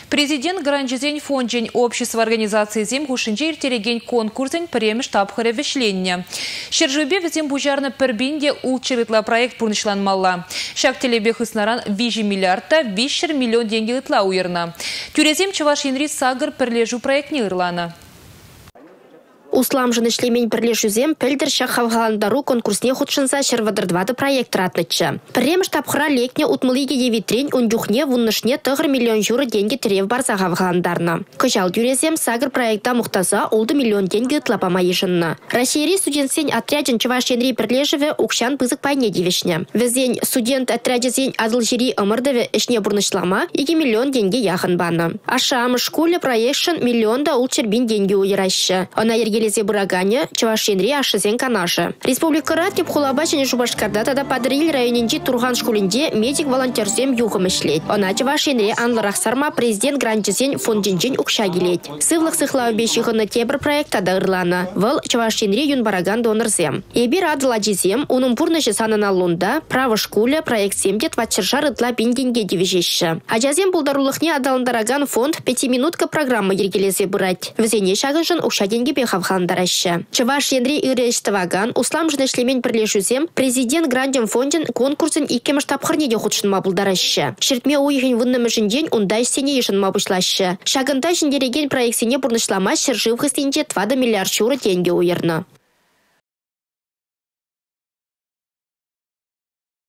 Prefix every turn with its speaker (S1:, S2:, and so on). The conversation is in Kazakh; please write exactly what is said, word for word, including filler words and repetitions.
S1: Президент Гранжизень фонджень общества организации зем гушинче иртереген конкурсен премеш тапхаре вишленне. Шержубе везем бужарны пербинде улчырытла проект пурнышланмалла. Шак телебе хыснаран вижи миллиардта вишер миллион деньги ытла уйырна. Тюрезем Чувашинри сагыр перлежу проект не ырлана.
S2: Услам жын ішлемень бірлешузем пілдір шақхавғаландару конкурсне худшынса шервадырдвады проект ратнычы. Пірем штабхыра лекне утмылыге девитрень ундюхне вуннышне тығыр миллион журы деньги терев барса хавғаландарна. Кыжал дюрезем сагыр проекта мұқтаса олды миллион деньги ытлапама ешынна. Россиери студентсен отряджен Чувашенри бірлешеве укшан пызык пайне девишне. Везень студент отряджезень адыл жири ымырдыве ішне бурнышлама иги миллион деньги яхын баны. Ашам шкуле проектшын миллионда улчербин деньги уйращы. Она Елезе Бурагане, Чувашенри ашызен канашы. Республика Ратнеп хулабачыне Жубашкарда тада Падриль районинде Турган шкулинде медик волонтерзем югым ишлет. Она Чувашенри анларах сарма президент гранжизен фондинжен укша келет. Сывлық сыхлау бешіғыны тебір проекта да ырлана. Выл Чувашенри юнбараган донырзем. Ебір адыладжизем, унын пурнышы санына лунда, право шкуле проект семдет ватчыржар ытла бинденге девежеші. Ажазем булдарулықне адалындараган фонд пятиминутка программа ергелезе бұрать. Візене шағынжын укша деньги бехав Чувашенри Ирештаваган, услам жын ішлемень бірлешузем, президент грандем фонден конкурсын иккеміш тапқырнеде худшын мабылдарашы. Шертме уйхын выннымы жынден ундай сене ешін мабышлашы. Шагында жындереген проектсене бұрнышлама шыржывғыстенде два миллиард шуры тенге уйырны.